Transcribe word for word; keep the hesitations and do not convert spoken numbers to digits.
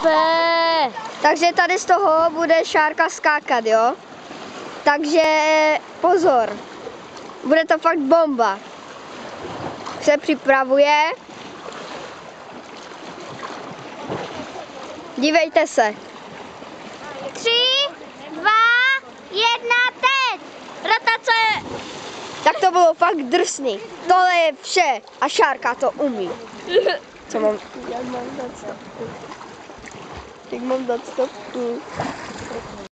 Bé. Takže tady z toho bude šárka skákat, jo? Takže pozor. Bude to fakt bomba. Se připravuje. Dívejte se. Tři, dva, jedna, teď! Rotace! Tak to bylo fakt drsný. Tohle je vše a šárka to umí. Co mám? Jak mám dát stopku? Jak mám dát stopku?